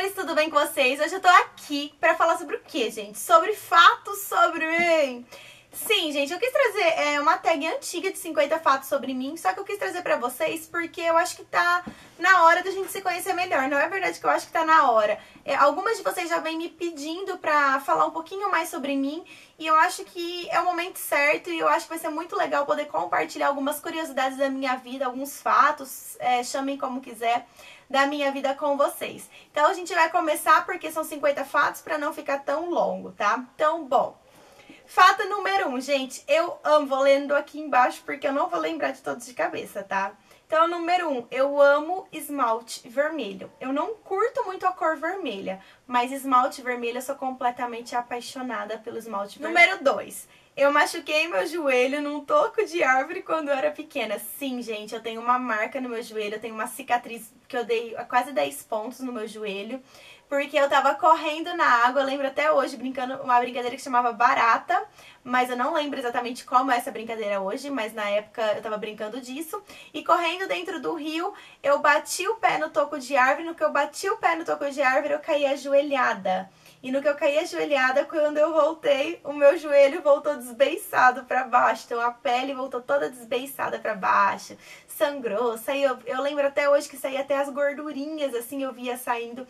amores, tudo bem com vocês? Hoje eu tô aqui pra falar sobre o quê, gente? Sobre fatos sobre mim. Sim, gente, eu quis trazer uma tag antiga de 50 fatos sobre mim, só que eu quis trazer pra vocês porque eu acho que tá na hora da gente se conhecer melhor. Não é verdade que eu acho que tá na hora. Algumas de vocês já vêm me pedindo pra falar um pouquinho mais sobre mim e eu acho que é o momento certo e eu acho que vai ser muito legal poder compartilhar algumas curiosidades da minha vida, alguns fatos, chamem como quiser, da minha vida com vocês. Então a gente vai começar porque são 50 fatos pra não ficar tão longo, tá? Então, bom. Fato número 1, gente, eu amo, vou lendo aqui embaixo porque eu não vou lembrar de todos de cabeça, tá? Então, número 1, eu amo esmalte vermelho. Eu não curto muito a cor vermelha, mas esmalte vermelho eu sou completamente apaixonada pelo esmalte vermelho. Número 2, eu machuquei meu joelho num toco de árvore quando eu era pequena. Sim, gente, eu tenho uma marca no meu joelho, eu tenho uma cicatriz que eu dei quase 10 pontos no meu joelho. Porque eu tava correndo na água, eu lembro até hoje, brincando uma brincadeira que chamava barata, mas eu não lembro exatamente como é essa brincadeira hoje, mas na época eu tava brincando disso. E correndo dentro do rio, eu bati o pé no toco de árvore, no que eu bati o pé no toco de árvore, eu caí ajoelhada. E no que eu caí ajoelhada, quando eu voltei, o meu joelho voltou desbeiçado pra baixo. Então a pele voltou toda desbeiçada pra baixo. Sangrou, saiu. Eu lembro até hoje que saía até as gordurinhas, assim, eu via saindo.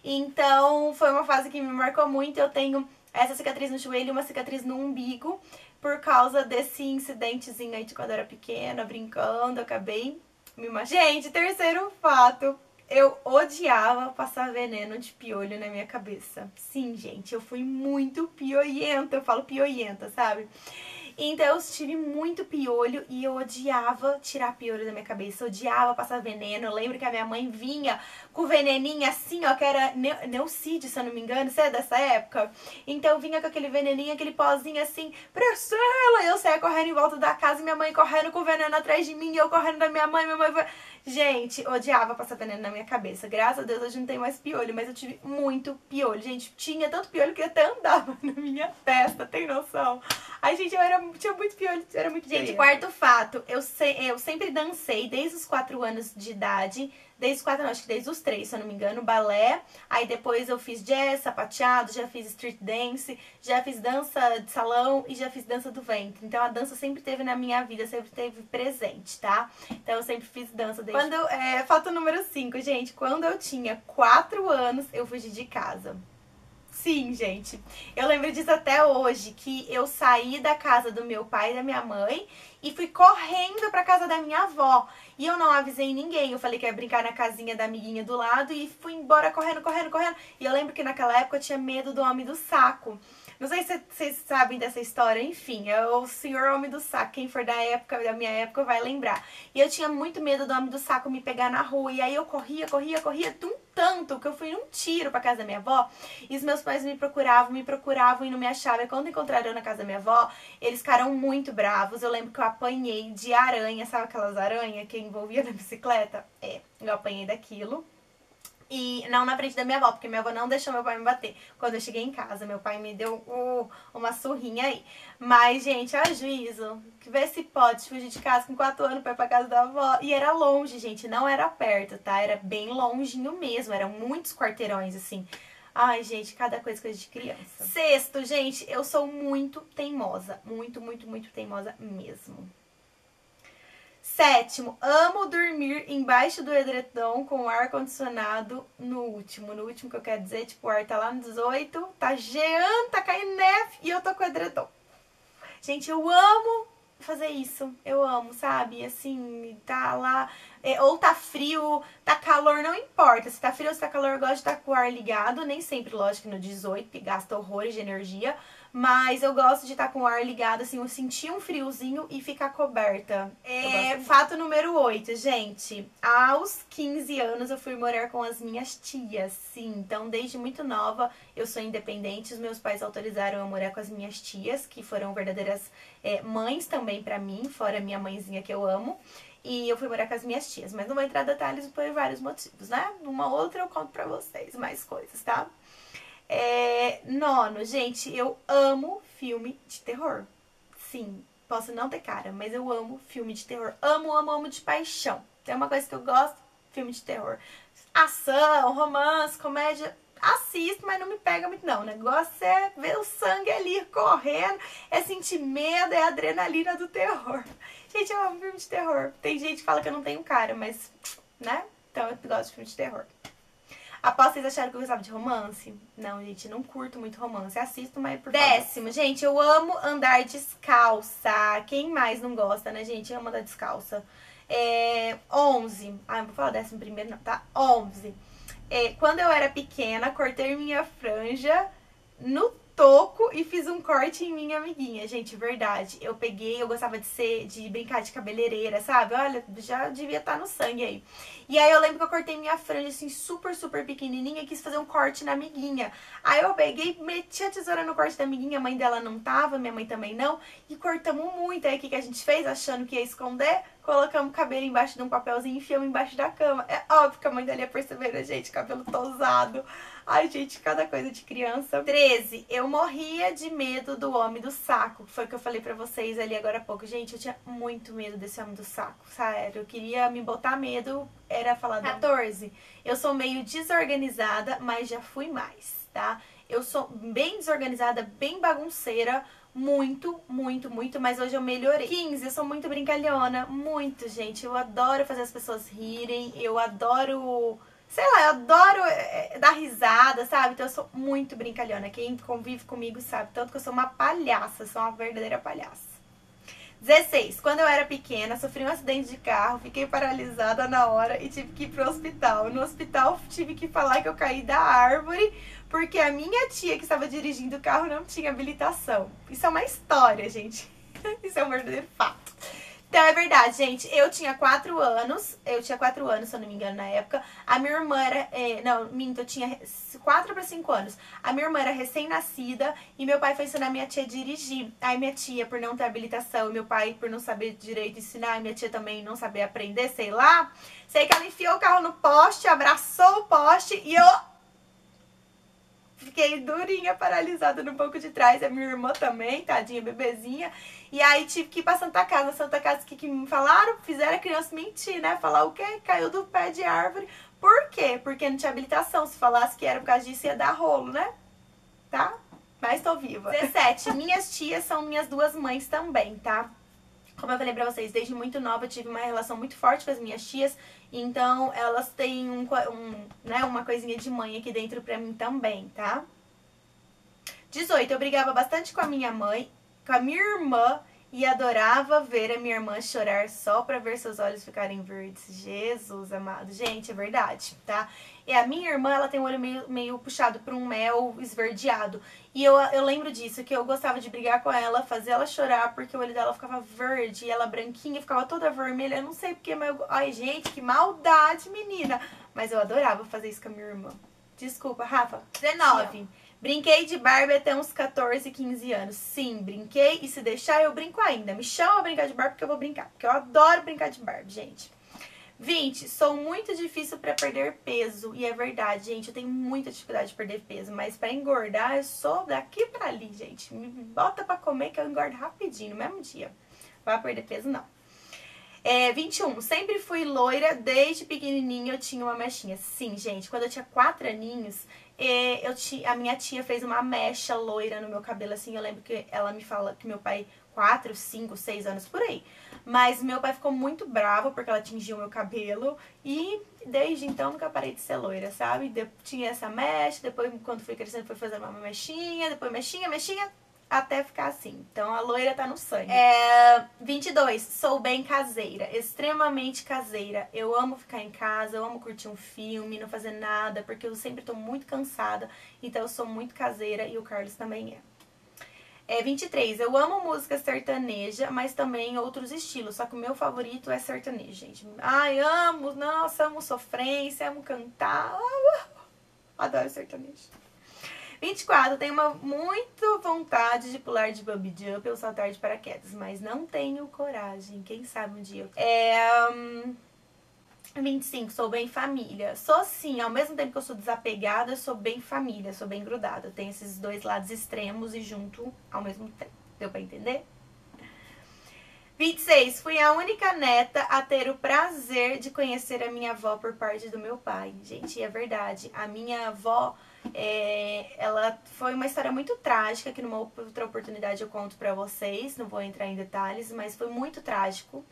Então foi uma fase que me marcou muito. Eu tenho essa cicatriz no joelho e uma cicatriz no umbigo. Por causa desse incidentezinho aí de quando eu era pequena, brincando, eu acabei me machucando. Gente, terceiro fato. Eu odiava passar veneno de piolho na minha cabeça. Sim, gente, eu fui muito pioienta. Eu falo pioienta, sabe? Então eu tive muito piolho e eu odiava tirar piolho da minha cabeça. Eu odiava passar veneno. Eu lembro que a minha mãe vinha com veneninho assim, ó, que era Neucídio, se eu não me engano. Você é dessa época? Então vinha com aquele veneninho, aquele pozinho assim, Priscila! E eu saía correndo em volta da casa e minha mãe correndo com veneno atrás de mim e eu correndo da minha mãe. Gente, odiava passar veneno na minha cabeça. Graças a Deus hoje não tenho mais piolho, mas eu tive muito piolho. Gente, tinha tanto piolho que até andava na minha testa, tem noção? Ai, gente, tinha muito piolho, era muito piolho. Gente, quarto fato, eu sempre dancei desde os 4 anos de idade. Desde os 4, não, acho que desde os 3, se eu não me engano, balé. Aí depois eu fiz jazz, sapateado, já fiz street dance, já fiz dança de salão e já fiz dança do ventre. Então a dança sempre teve na minha vida, sempre teve presente, tá? Então eu sempre fiz dança desde... Fato número 5, gente, quando eu tinha 4 anos, eu fugi de casa. Sim, gente, eu lembro disso até hoje, que eu saí da casa do meu pai e da minha mãe e fui correndo pra casa da minha avó. E eu não avisei ninguém, eu falei que ia brincar na casinha da amiguinha do lado e fui embora correndo. E eu lembro que naquela época eu tinha medo do homem do saco. Não sei se vocês sabem dessa história, enfim, é o senhor homem do saco, quem for da minha época vai lembrar. E eu tinha muito medo do homem do saco me pegar na rua, e aí eu corria, tanto que eu fui num tiro pra casa da minha avó, e os meus pais me procuravam e não me achavam. E quando encontraram eu na casa da minha avó, eles ficaram muito bravos. Eu lembro que eu apanhei de aranha, sabe aquelas aranhas que envolvia na bicicleta? Eu apanhei daquilo. E não na frente da minha avó, porque minha avó não deixou meu pai me bater. Quando eu cheguei em casa, meu pai me deu uma surrinha aí. Mas, gente, ó, juízo. Que vê se pode fugir de casa com 4 anos pra ir pra casa da avó. E era longe, gente, não era perto, tá? Era bem longinho mesmo, eram muitos quarteirões, assim. Ai, gente, cada coisa de criança. Sexto, gente, eu sou muito teimosa. Muito teimosa mesmo. Sétimo, amo dormir embaixo do edredom com o ar-condicionado no último. No último que eu quero dizer, tipo, o ar tá lá no 18, tá geando, tá caindo neve e eu tô com o edredom. Gente, eu amo fazer isso. Eu amo, sabe? Assim, tá lá, ou tá frio, tá calor, não importa. Se tá frio ou se tá calor, eu gosto de estar com o ar ligado. Nem sempre, lógico, no 18, que gasta horrores de energia. Mas eu gosto de estar com o ar ligado, assim, eu sentir um friozinho e ficar coberta. Fato número 8, gente. Aos 15 anos eu fui morar com as minhas tias, sim. Então, desde muito nova, eu sou independente. Os meus pais autorizaram eu morar com as minhas tias, que foram verdadeiras mães também pra mim, fora a minha mãezinha que eu amo. E eu fui morar com as minhas tias. Mas não vou entrar em detalhes por vários motivos, né? Numa outra eu conto pra vocês mais coisas, tá? Nono, gente, eu amo filme de terror. Sim, posso não ter cara, mas eu amo filme de terror. Amo de paixão. Tem uma coisa que eu gosto, filme de terror. Ação, romance, comédia, assisto, mas não me pega muito não. O negócio é ver o sangue ali correndo, é sentir medo, é a adrenalina do terror. Gente, eu amo filme de terror. Tem gente que fala que eu não tenho cara, mas, né? Então eu gosto de filme de terror. Após vocês acharam que eu gostava de romance? Não, gente, não curto muito romance. Assisto, mas por favor. 10º, gente, eu amo andar descalça. Quem mais não gosta, né, gente? Amo andar descalça. 11. Ah, não vou falar 11º não, tá? 11. Quando eu era pequena, cortei minha franja no toco e fiz um corte em minha amiguinha. Gente, verdade. Eu gostava de brincar de cabeleireira, sabe? Olha, já devia estar no sangue aí. E aí eu lembro que eu cortei minha franja assim, super, super pequenininha e quis fazer um corte na amiguinha. Aí eu peguei, meti a tesoura no corte da amiguinha, a mãe dela não tava, minha mãe também não, e cortamos muito. Aí o que a gente fez? Achando que ia esconder, colocamos o cabelo embaixo de um papelzinho e enfiamos embaixo da cama. É óbvio que a mãe dela ia perceber, né, gente? Cabelo tosado. Ai, gente, cada coisa de criança. 13. Eu morria de medo do homem do saco. Foi o que eu falei pra vocês ali agora há pouco. Gente, eu tinha muito medo desse homem do saco, sério. Eu queria me botar medo, era falar... 14. Eu sou meio desorganizada, mas já fui mais, tá? Eu sou bem desorganizada, bem bagunceira, muito, muito, muito, mas hoje eu melhorei. 15, eu sou muito brincalhona, muito, gente. Eu adoro fazer as pessoas rirem, eu adoro... Sei lá, eu adoro dar risada, sabe? Então eu sou muito brincalhona. Quem convive comigo sabe. Tanto que eu sou uma palhaça, sou uma verdadeira palhaça. 16. Quando eu era pequena, sofri um acidente de carro, fiquei paralisada na hora e tive que ir pro hospital. No hospital tive que falar que eu caí da árvore porque a minha tia que estava dirigindo o carro não tinha habilitação. Isso é uma história, gente. Isso é um verdadeiro fato. Então, é verdade, gente, eu tinha 4 anos, se eu não me engano, na época. A minha irmã era, não, minto, eu tinha 4 para 5 anos. A minha irmã era recém-nascida e meu pai foi ensinar minha tia a dirigir. Aí minha tia, por não ter habilitação, e meu pai, por não saber direito ensinar, e minha tia também não saber aprender, sei lá. Sei que ela enfiou o carro no poste, abraçou o poste e eu... fiquei durinha, paralisada no banco de trás. A minha irmã também, tadinha, bebezinha. E aí tive que ir pra Santa Casa. Santa Casa, o que me falaram? Fizeram a criança mentir, né? Falar o quê? Caiu do pé de árvore. Por quê? Porque não tinha habilitação. Se falasse que era por causa disso, ia dar rolo, né? Tá? Mas tô viva. 17. Minhas tias são minhas 2 mães também, tá? Como eu falei pra vocês, desde muito nova eu tive uma relação muito forte com as minhas tias. Então, elas têm uma coisinha de mãe aqui dentro pra mim também, tá? 18. Eu brigava bastante com a minha mãe, com a minha irmã, e adorava ver a minha irmã chorar só pra ver seus olhos ficarem verdes. Jesus amado. Gente, é verdade, tá? E a minha irmã, ela tem o olho meio puxado pra um mel esverdeado. E eu lembro disso, que eu gostava de brigar com ela, fazer ela chorar, porque o olho dela ficava verde, e ela branquinha, ficava toda vermelha. Eu não sei porque, mas ai, gente, que maldade, menina. Mas eu adorava fazer isso com a minha irmã. Desculpa, Rafa. 19. Brinquei de Barbie até uns 14, 15 anos. Sim, brinquei, e se deixar eu brinco ainda. Me chama pra brincar de Barbie porque eu vou brincar. Porque eu adoro brincar de Barbie, gente. 20. Sou muito difícil pra perder peso. E é verdade, gente. Eu tenho muita dificuldade de perder peso. Mas pra engordar, eu sou daqui pra ali, gente. Me bota pra comer que eu engordo rapidinho, no mesmo dia. Vai perder peso, não. 21. Sempre fui loira. Desde pequenininha eu tinha uma mechinha. Sim, gente. Quando eu tinha 4 aninhos... a minha tia fez uma mecha loira no meu cabelo, assim. Eu lembro que ela me fala que meu pai, 4, 5, 6 anos, por aí. Mas meu pai ficou muito bravo porque ela tingiu meu cabelo. E desde então nunca parei de ser loira, sabe? Tinha essa mecha, depois quando fui crescendo fui fazendo uma mechinha, depois mechinha, até ficar assim. Então a loira tá no sangue. 22. Sou bem caseira, extremamente caseira. Eu amo ficar em casa, eu amo curtir um filme, não fazer nada, porque eu sempre tô muito cansada. Então eu sou muito caseira e o Carlos também é. 23. Eu amo música sertaneja, mas também outros estilos. Só que o meu favorito é sertanejo, gente. Ai, amo, nossa, amo sofrência, amo cantar. Adoro sertanejo. 24. Tenho muita vontade de pular de bungee jump ou saltar de paraquedas, mas não tenho coragem. Quem sabe um dia eu... 25. Sou bem família. Sou sim, ao mesmo tempo que eu sou desapegada, eu sou bem família, sou bem grudada. Eu tenho esses 2 lados extremos e junto ao mesmo tempo. Deu pra entender? 26. Fui a única neta a ter o prazer de conhecer a minha avó por parte do meu pai. Gente, é verdade. A minha avó, ela foi uma história muito trágica, que numa outra oportunidade eu conto pra vocês. Não vou entrar em detalhes, mas foi muito trágico.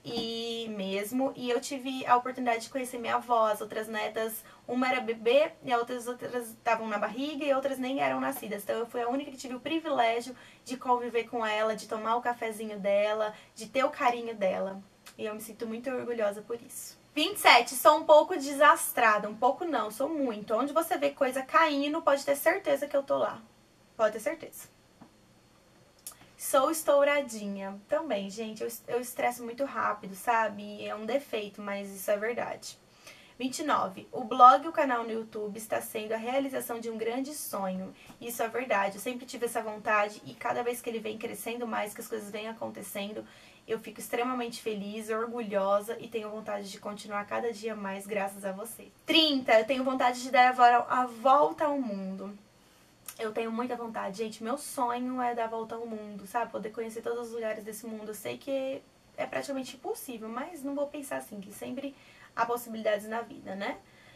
E eu tive a oportunidade de conhecer minha avó. As outras netas, uma era bebê e as outras estavam na barriga e outras nem eram nascidas. Então eu fui a única que tive o privilégio de conviver com ela, de tomar o cafezinho dela, de ter o carinho dela. E eu me sinto muito orgulhosa por isso. 27, sou um pouco desastrada. Um pouco não, sou muito. Onde você vê coisa caindo, pode ter certeza que eu tô lá. Pode ter certeza. Sou estouradinha. Também, gente, eu estresso muito rápido, sabe? É um defeito, mas isso é verdade. 29. O blog e o canal no YouTube está sendo a realização de um grande sonho. Isso é verdade. Eu sempre tive essa vontade e cada vez que ele vem crescendo mais, que as coisas vêm acontecendo, eu fico extremamente feliz, orgulhosa e tenho vontade de continuar cada dia mais graças a vocês. 30. Eu tenho vontade de dar a volta ao mundo. Eu tenho muita vontade, gente. Meu sonho é dar a volta ao mundo, sabe? Poder conhecer todos os lugares desse mundo. Eu sei que é praticamente impossível, mas não vou pensar assim, que sempre há possibilidades na vida, né?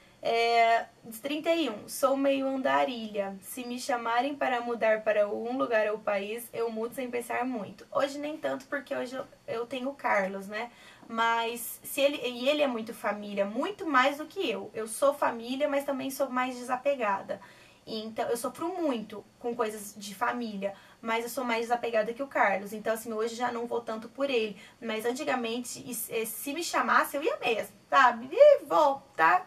31. Sou meio andarilha. Se me chamarem para mudar para um lugar ou país, eu mudo sem pensar muito. Hoje nem tanto, porque hoje eu tenho o Carlos, né? Mas ele é muito família, muito mais do que eu. Eu sou família, mas também sou mais desapegada. Então, eu sofro muito com coisas de família, mas eu sou mais desapegada que o Carlos. Então, assim, hoje já não vou tanto por ele. Mas antigamente, se me chamasse, eu ia mesmo, sabe? E vou, tá?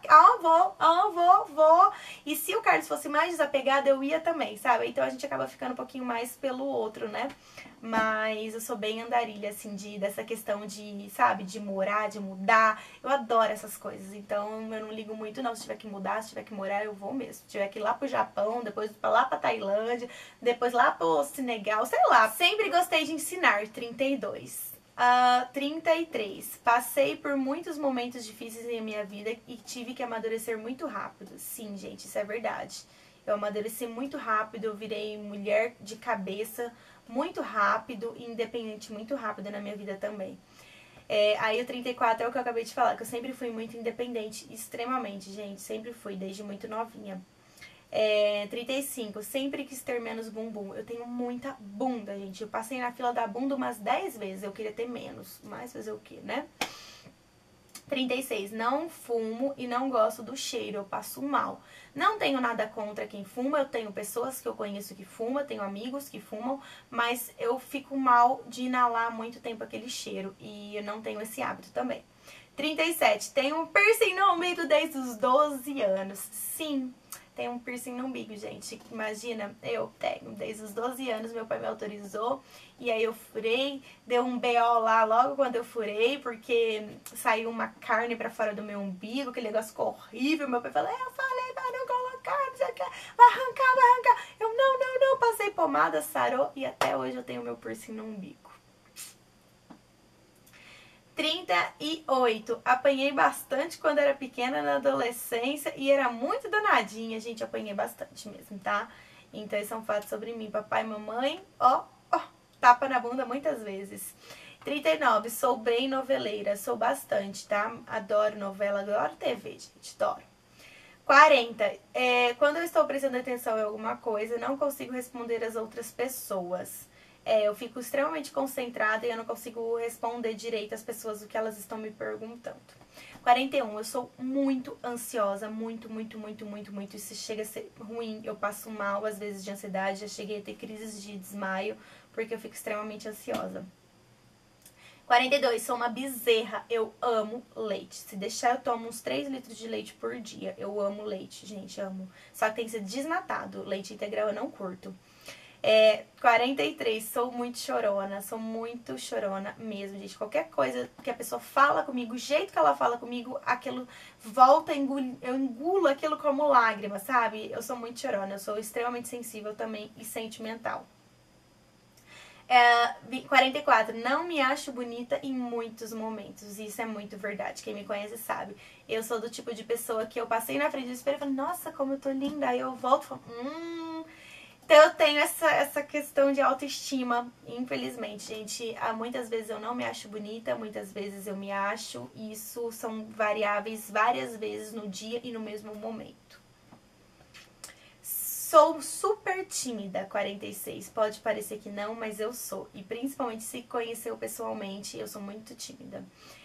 Vou. E se o Carlos fosse mais desapegado, eu ia também, sabe? Então, a gente acaba ficando um pouquinho mais pelo outro, né? Mas eu sou bem andarilha, assim, dessa questão de, sabe? De morar, de mudar. Eu adoro essas coisas. Então, eu não ligo muito, não. Se tiver que mudar, se tiver que morar, eu vou mesmo. Se tiver que ir lá pro Japão, depois lá pra Tailândia, depois lá pro Senegal, sei lá. Sempre gostei de ensinar. 32. 33. Passei por muitos momentos difíceis em minha vida e tive que amadurecer muito rápido. Sim, gente, isso é verdade. Eu amadureci muito rápido, eu virei mulher de cabeça muito rápido e independente muito rápido na minha vida também. Aí o 34 é o que eu acabei de falar, que eu sempre fui muito independente, extremamente, gente, sempre fui, desde muito novinha. 35, sempre quis ter menos bumbum. Eu tenho muita bunda, gente. Eu passei na fila da bunda umas 10 vezes. Eu queria ter menos. Mas fazer o quê, né? 36, não fumo e não gosto do cheiro. Eu passo mal. Não tenho nada contra quem fuma. Eu tenho pessoas que eu conheço que fumam. Tenho amigos que fumam. Mas eu fico mal de inalar muito tempo aquele cheiro. E eu não tenho esse hábito também. 37, tenho um piercing no umbigo desde os 12 anos. Sim. Tem um piercing no umbigo, gente. Imagina, eu tenho desde os 12 anos, meu pai me autorizou. E aí eu furei, deu um BO lá logo quando eu furei, porque saiu uma carne pra fora do meu umbigo, aquele negócio ficou horrível. Meu pai falou, eu falei pra não colocar, não sei o que, vai arrancar. Eu, não, passei pomada, sarou e até hoje eu tenho meu piercing no umbigo. 38. Apanhei bastante quando era pequena, na adolescência, e era muito danadinha. Gente, apanhei bastante mesmo, tá? Então, esse é um fato sobre mim. Papai e mamãe, tapa na bunda muitas vezes. 39. Sou bem noveleira, sou bastante, tá? Adoro novela, adoro TV, gente, adoro. 40. Quando eu estou prestando atenção em alguma coisa, não consigo responder às outras pessoas. Eu fico extremamente concentrada e eu não consigo responder direito às pessoas o que elas estão me perguntando. 41. Eu sou muito ansiosa, muito. Isso chega a ser ruim. Eu passo mal, às vezes, de ansiedade. Já cheguei a ter crises de desmaio, porque eu fico extremamente ansiosa. 42. Sou uma bezerra. Eu amo leite. Se deixar, eu tomo uns 3 litros de leite por dia. Eu amo leite, gente, amo. Só que tem que ser desnatado. Leite integral eu não curto. 43, sou muito chorona mesmo, gente. Qualquer coisa que a pessoa fala comigo, o jeito que ela fala comigo, aquilo volta, eu engulo aquilo como lágrima, sabe? Eu sou muito chorona, eu sou extremamente sensível também e sentimental. 44, não me acho bonita em muitos momentos. Isso é muito verdade, quem me conhece sabe. Eu sou do tipo de pessoa que eu passei na frente do espelho e falo, nossa, como eu tô linda. Aí eu volto e falo, Então eu tenho essa questão de autoestima, infelizmente, gente. Muitas vezes eu não me acho bonita, muitas vezes eu me acho. E isso são variáveis várias vezes no dia e no mesmo momento. Sou super tímida, 46. Pode parecer que não, mas eu sou. E principalmente se conheceu pessoalmente, eu sou muito tímida.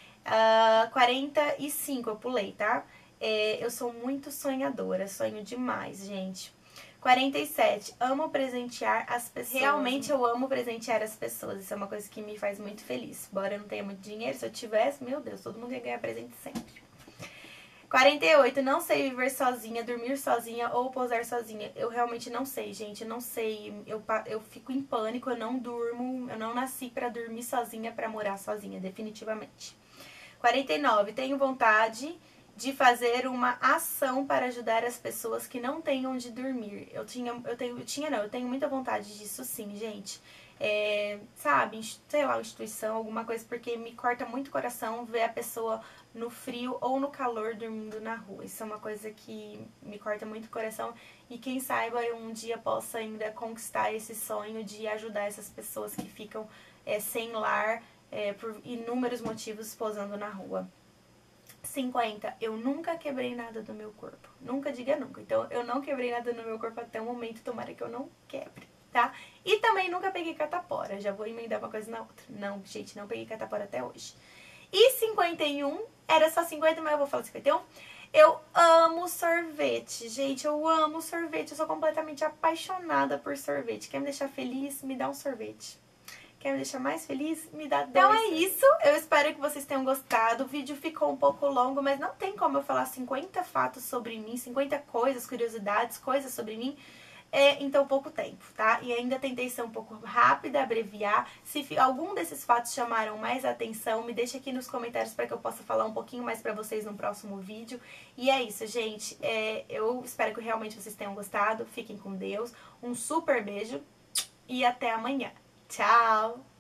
45, eu pulei, tá? Eu sou muito sonhadora, sonho demais, gente. 47, amo presentear as pessoas. Realmente eu amo presentear as pessoas. Isso é uma coisa que me faz muito feliz. Embora eu não tenha muito dinheiro, se eu tivesse, meu Deus, todo mundo ia ganhar presente sempre. 48, não sei viver sozinha, dormir sozinha ou pousar sozinha. Eu realmente não sei, gente. Eu não sei. Eu fico em pânico, eu não durmo. Eu não nasci pra dormir sozinha, pra morar sozinha, definitivamente. 49, tenho vontade de fazer uma ação para ajudar as pessoas que não têm onde dormir. Eu tenho muita vontade disso sim, gente. Sabe, sei lá, instituição, alguma coisa, porque me corta muito o coração ver a pessoa no frio ou no calor dormindo na rua. Isso é uma coisa que me corta muito o coração e quem saiba eu um dia possa ainda conquistar esse sonho de ajudar essas pessoas que ficam sem lar, por inúmeros motivos posando na rua. 50, eu nunca quebrei nada do meu corpo. Nunca diga nunca. Então, eu não quebrei nada no meu corpo até o momento, tomara que eu não quebre, tá? E também nunca peguei catapora. Já vou emendar uma coisa na outra. Não, gente, não peguei catapora até hoje. E 51, era só 50, mas eu vou falar 51. Eu amo sorvete, gente, eu amo sorvete. Eu sou completamente apaixonada por sorvete. Quer me deixar feliz? Me dá um sorvete. Quer me deixar mais feliz? Me dá dois. Então é isso, eu espero que vocês tenham gostado. O vídeo ficou um pouco longo, mas não tem como eu falar 50 fatos sobre mim, 50 coisas, curiosidades, coisas sobre mim em tão pouco tempo, tá? E ainda tentei ser um pouco rápida, abreviar. Se algum desses fatos chamaram mais atenção, me deixa aqui nos comentários para que eu possa falar um pouquinho mais pra vocês no próximo vídeo. E é isso, gente. Eu espero que realmente vocês tenham gostado. Fiquem com Deus. Um super beijo e até amanhã. Tchau!